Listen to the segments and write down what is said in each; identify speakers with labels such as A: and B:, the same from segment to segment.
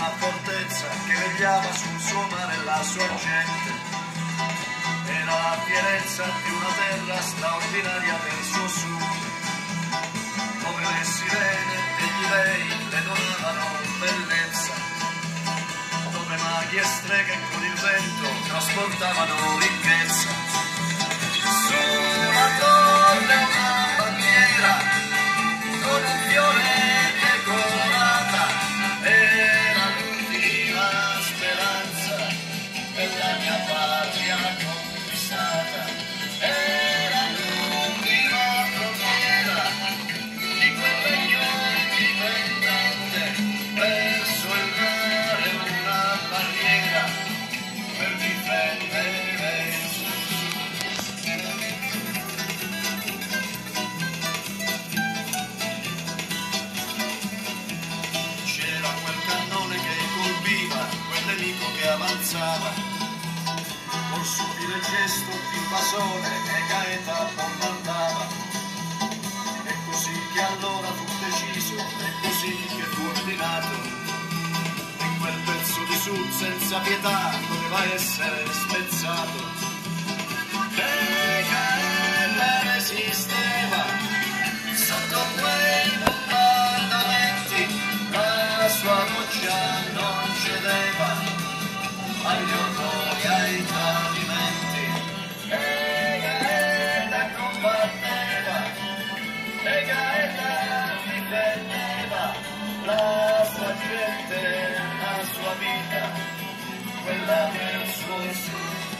A: una fortezza che vegliava sul suo mare e la sua gente. Era la fierezza di una terra straordinaria del suo sud, dove le sirene degli dei le donavano bellezza, dove maghi e streghe con il vento trasportavano ricchezza. Sulla torre una bandiera con un fiore decorata, era l'ultima speranza della mia patria conquistata, era l'ultima frontiera di quel regno indipendente, verso il mare una barriera per difendere il sud. C'era quel cannone che colpiva quel nemico che avanzava, col subile gesto di invasore e Gaeta bombardava. E così che allora fu deciso, e così che fu ordinato, in quel pezzo di sud senza pietà doveva essere spezzato. E Gaeta resisteva sotto quei bombardamenti, la sua roccia non cedeva agli orrori, ai tradimenti. E Gaeta combatteva, e Gaeta difendeva la sua gente, la sua vita, quella del suo sud.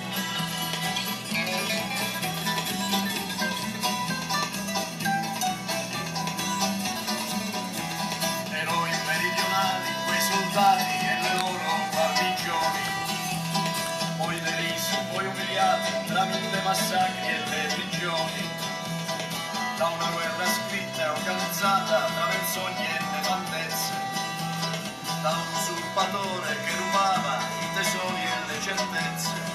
A: Eroi meridionali, quei soldati e le loro guarnigioni, poi derisi, poi umiliati tra mille massacri e le prigioni, da una guerra scritta e organizzata tra menzogne e nefandezze, da un usurpatore che rubava i tesori e le certezze.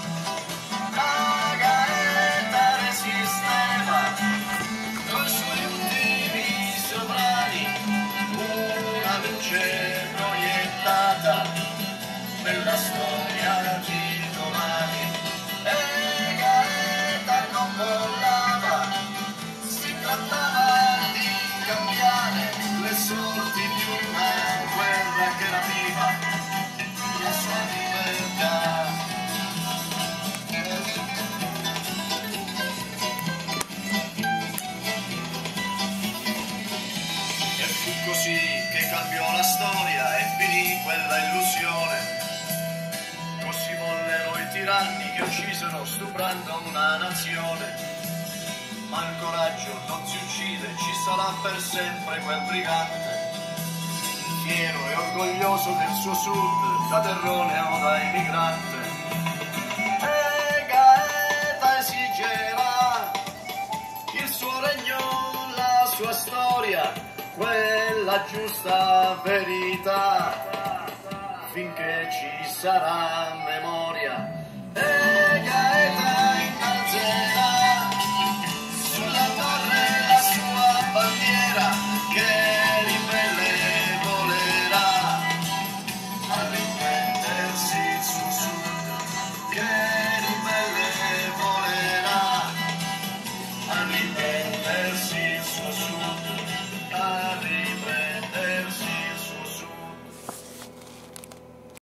A: La Gaeta resisteva con i suoi ultimi sovrani, una luce proiettata nella storia di domani. E Gaeta non mollava, si trattava di cambiare le sorti di una guerra che rapiva la sua libertà. E fu così che cambiò la storia e finì quella illusione. Così vollero i tiranni che uccisero stuprando una nazione. Ma il coraggio non si uccide, ci sarà per sempre quel brigante, fiero e orgoglioso del suo sud, da terrone o da immigrante. E Gaeta esigeva il suo regno, la sua storia, quella giusta verità, finché ci sarà memoria.